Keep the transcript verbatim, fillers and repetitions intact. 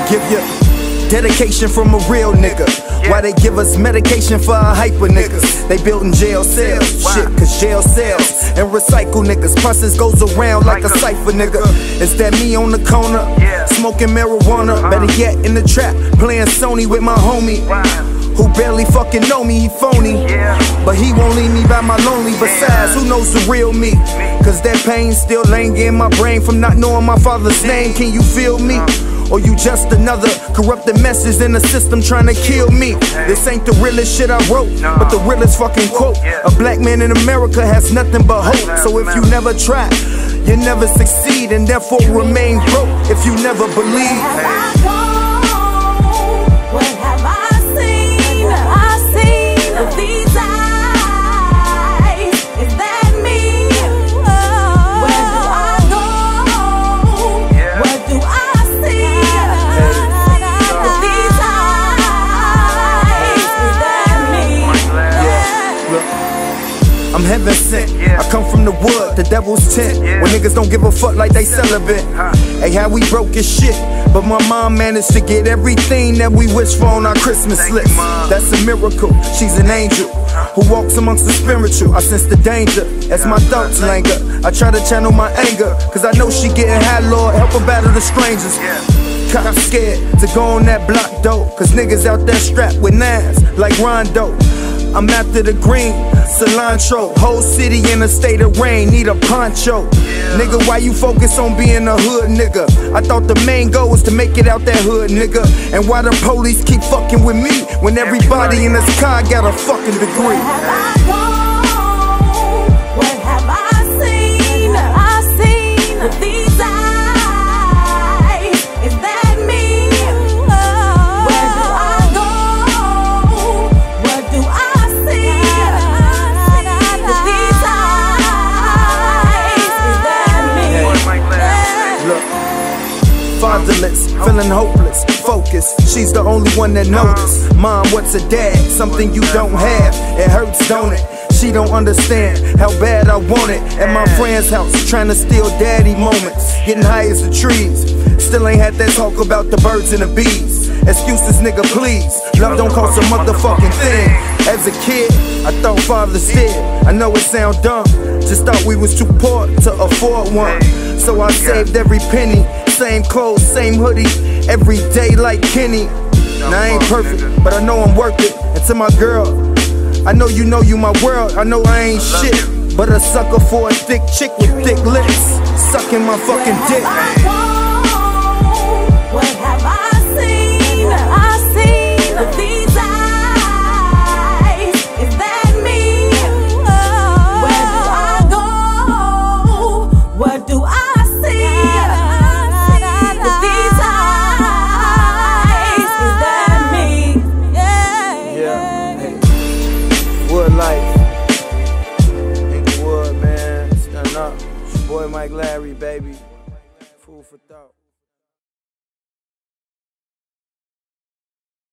give you dedication from a real nigga. Why they give us medication for our hyper niggas? They building jail cells, shit, cause jail sells. And recycle niggas, process goes around like a cipher nigga. It's that me on the corner, smoking marijuana. Better yet in the trap, playing Sony with my homie, who barely fucking know me, he phony. But he won't leave me by my lonely. Besides, who knows the real me? Cause that pain still lingering in my brain from not knowing my father's name. Can you feel me? Or you just another corrupted message in the system trying to kill me? This ain't the realest shit I wrote, but the realest fucking quote. A black man in America has nothing but hope. So if you never try, you never succeed, and therefore remain broke if you never believe. I'm heaven sent, I come from the wood, the devil's tent, where niggas don't give a fuck like they celibate. Hey, how we broke as shit, but my mom managed to get everything that we wish for on our Christmas list. That's a miracle, she's an angel who walks amongst the spiritual. I sense the danger as my thoughts linger. I try to channel my anger, cause I know she getting high, Lord, help her battle the strangers. Cop scared to go on that block though, cause niggas out there strapped with knives like Rondo. I'm after the green, cilantro. Whole city in a state of rain, need a poncho. Nigga, why you focus on being a hood nigga? I thought the main goal was to make it out that hood nigga. And why the police keep fucking with me when everybody in this car got a fucking degree? Fatherless, feeling hopeless, focused. She's the only one that noticed. Mom, what's a dad? Something you don't have. It hurts, don't it? She don't understand how bad I want it. At my friend's house, trying to steal daddy moments. Getting high as the trees. Still ain't had that talk about the birds and the bees. Excuses, nigga, please. Love don't cost a motherfucking thing. As a kid, I thought fathers did. I know it sound dumb. Just thought we was too poor to afford one. So I saved every penny. Same clothes, same hoodie, every day like Kenny. Now I ain't perfect, but I know I'm worth it. And to my girl, I know you know you my world. I know I ain't shit, but a sucker for a thick chick with thick lips, sucking my fucking dick. What have I seen? I seen with these eyes. Is that me? Where do I go? What do I? Englewood, man, stand up. It's your boy Mike Lawry, baby. Food for thought.